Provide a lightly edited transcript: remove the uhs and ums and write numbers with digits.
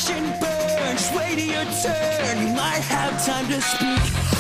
and burn. Just wait your turn, you might have time to speak.